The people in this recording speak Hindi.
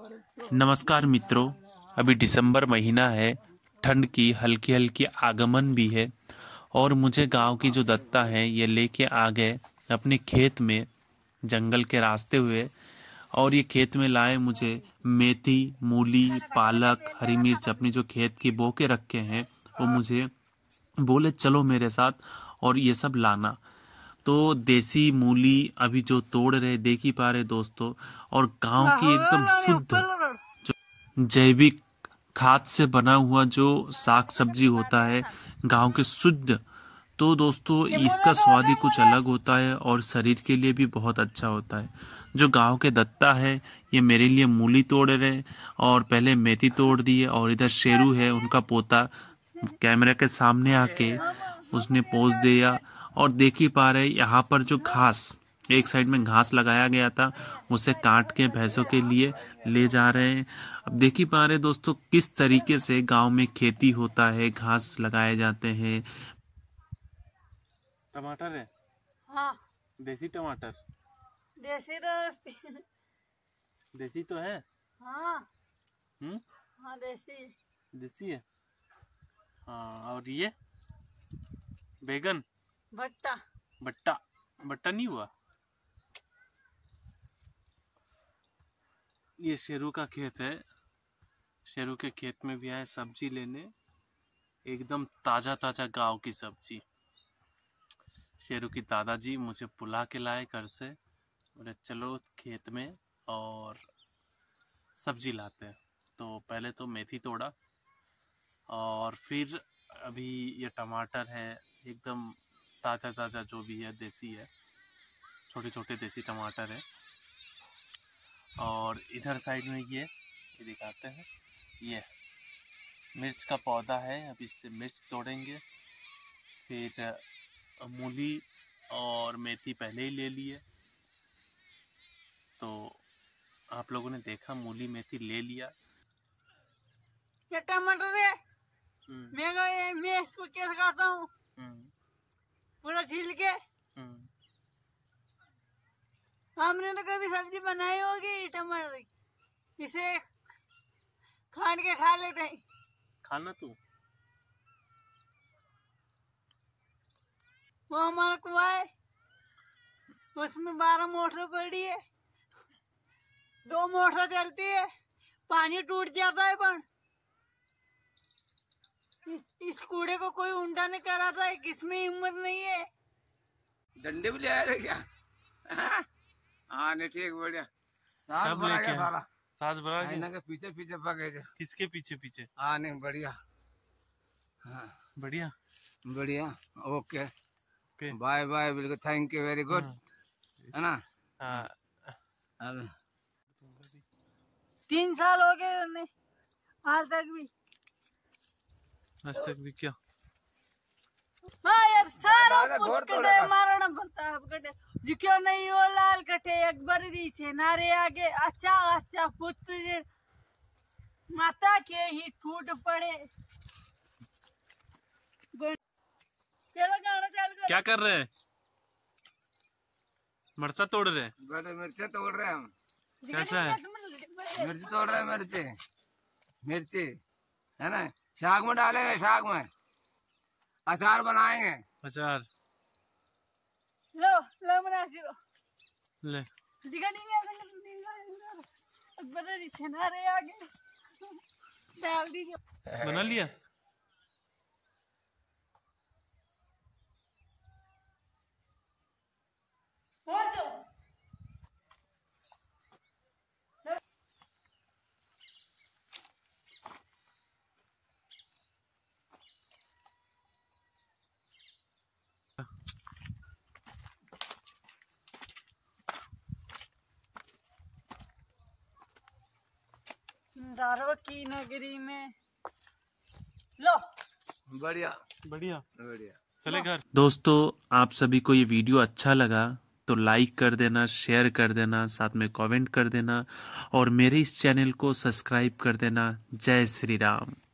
नमस्कार मित्रों, अभी दिसंबर महीना है। ठंड की हल्की हल्की आगमन भी है और मुझे गांव की जो दत्ता है ये लेके आ गए अपने खेत में, जंगल के रास्ते हुए। और ये खेत में लाए मुझे मेथी, मूली, पालक, हरी मिर्च अपनी जो खेत की बो के रखे हैं, वो मुझे बोले चलो मेरे साथ और ये सब लाना। तो देसी मूली अभी जो तोड़ रहे देख ही पा रहे दोस्तों, और गांव की एकदम शुद्ध जैविक खाद से बना हुआ जो साग सब्जी होता है गांव के शुद्ध, तो दोस्तों इसका स्वाद ही कुछ अलग होता है और शरीर के लिए भी बहुत अच्छा होता है। जो गांव के दत्ता है ये मेरे लिए मूली तोड़ रहे और पहले मेथी तोड़ दी है, और इधर शेरू है उनका पोता कैमरे के सामने आके उसने पोज दिया। और देख ही पा रहे यहाँ पर जो घास, एक साइड में घास लगाया गया था, उसे काट के भैंसों के लिए ले जा रहे हैं। अब देख ही पा रहे दोस्तों किस तरीके से गांव में खेती होता है, घास लगाए जाते हैं। टमाटर है? हाँ। देसी टमाटर? देसी तो देसी तो है। हाँ। हाँ देसी देसी है। हाँ, और ये बैगन? भट्टा बट्टा बट्टा नहीं हुआ। ये शेरू का खेत है। शेरू के खेत में भी आए सब्जी लेने, एकदम ताजा ताजा गांव की सब्जी। शेरू की दादाजी मुझे बुला के लाए घर से, बोले चलो खेत में और सब्जी लाते हैं। तो पहले तो मेथी तोड़ा और फिर अभी ये टमाटर है, एकदम ताजा ताजा जो भी है देसी है, छोटे छोटे देसी टमाटर है। और इधर साइड में ये दिखाते हैं, ये मिर्च का पौधा है, अब इससे मिर्च तोड़ेंगे। फिर मूली और मेथी पहले ही ले लिए, तो आप लोगों ने देखा मूली मेथी ले लिया। ये टमाटर है, मैं इसको कैसे खाता हूँ, पूरा छील के। हमने तो कभी सब्जी बनाई होगी टमाटर की, इसे खान के खा लेते हैं। खाना तू? वो हमारा कुआं है, उसमें 12 मोटर पड़ी है, 2 मोटर चलती है, पानी टूट जाता है। पर इस कूड़े को कोई उल्टा नहीं कराता है, किसमें हिम्मत नहीं है। डंडे भी ले आया क्या? हाँ नहीं, ठीक, बढ़िया। सब लेके सास बना के के पीछे पीछे पके जा। किसके पीछे पीछे? हाँ नहीं, बढ़िया। हाँ बढ़िया बढ़िया, ओके ओके, बाय बाय, बिल्कुल, थैंक यू, वेरी गुड, है ना। हाँ। अब 3 साल हो गए उन्हें, आज तक भी क्या? हाँ यार, सारा कटे मारना पड़ता है। कटे जिक्यो नहीं हो लाल कटे अकबर री छे नारे आगे अच्छा अच्छा पुत्र माता के ही टूट पड़े। क्या कर रहे हैं? मिर्चा तोड़ रहे हैं? बड़े मिर्चे तोड़ रहे हैं हम। कैसा है? मिर्ची तोड़ रहे हैं, मिर्ची है ना, साग में डालेंगे, साग में अचार बनाएंगे। अचार लो लो बना लो ले। नारे आगे डाल दीजिए। बना लिया? दारो की नगरी में लो। बढ़िया बढ़िया बढ़िया, चले घर। दोस्तों आप सभी को ये वीडियो अच्छा लगा तो लाइक कर देना, शेयर कर देना, साथ में कमेंट कर देना और मेरे इस चैनल को सब्सक्राइब कर देना। जय श्री राम।